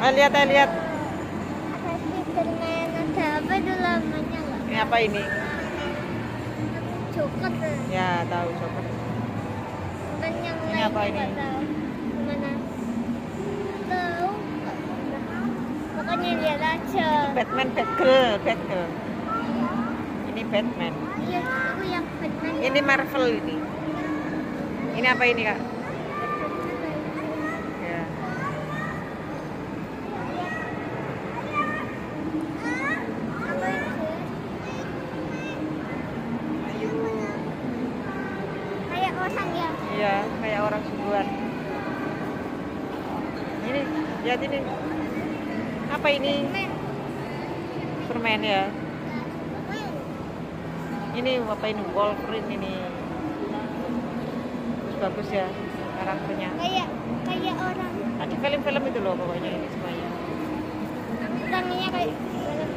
lihat, lihat. Ada Spiderman, ada apa itu namanya nggak? Ini apa ini? Joker. Ya, tahu Joker. Bukan yang Ini lain apa ini? nggak tahu. Mana? Tahu? Pokoknya lihat aja. Batman, Batgirl, Batgirl. Ini Batman. Iya, aku yang Batman. Ini Marvel ini. Ini apa ini, Kak? Ya. Apa itu? Ayo. Kayak orang ya. Iya, kayak orang sungguhan. Ini, lihat ini. Apa ini? Batman. Permen ya. Ini apa ini? Wolverine ini. Bagus ya karakternya. Kayak orang. Ada film-film itu loh pokoknya ini semuanya. Tangannya kayak film.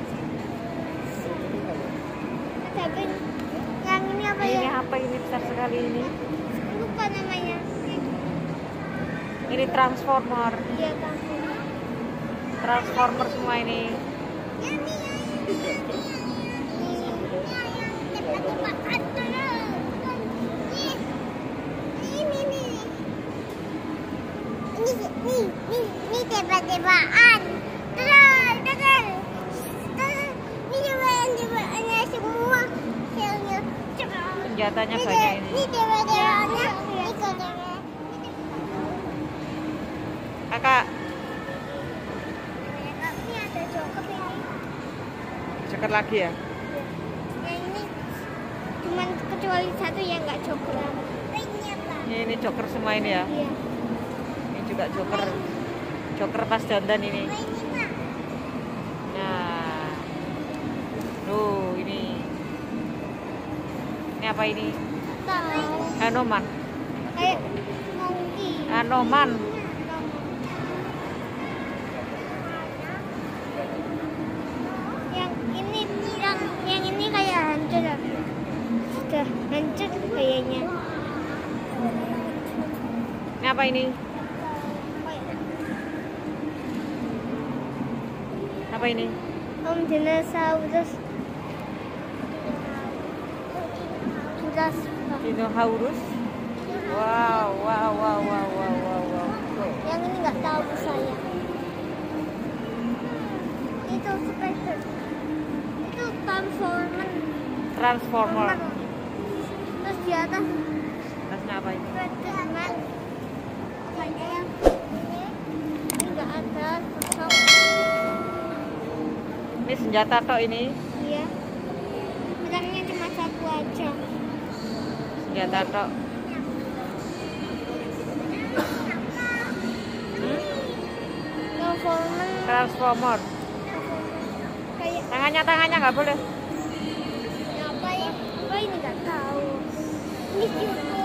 Ada apa ini? Yang ini apa ya? Ini apa ini besar sekali ini? Lupa namanya. Ini Transformer. Iya, kamu. Transformer semua ini. Ini tebak-tebakan. Terus. Ini tebakannya semua. Senjatanya banyak ini. Ini tebak-tebakannya. Kakak, Ini ada Joker ini. Joker lagi ya? Yang ini cuman kecuali satu yang nggak Joker. Ini Joker semua ini ya. Iya. Ini juga Joker. Joker pas dandan ini. Nah. Tuh, ini. Ini apa ini? Tahu. Anoman. Kayak monkey. Anoman. Yang ini kayak hancur. Sudah hancur kayaknya. Ini apa ini? Apa ini? Dinosaurus. Dinosaurus. Wow, wow, wow, wow, wow, wow, wow. Yang ini nggak tahu saya. Itu Spider. Itu Transformer. Transformer. Terus di atas Atasnya apa ini? Spiderman. Kayaknya yang ini nggak ada sosok. Ini senjata tok ini. Iya. Pedangnya cuma satu aja. Senjata tok. Transformer. Kayak Tangannya nggak boleh. apa ya? Apa ini nggak tahu. Ini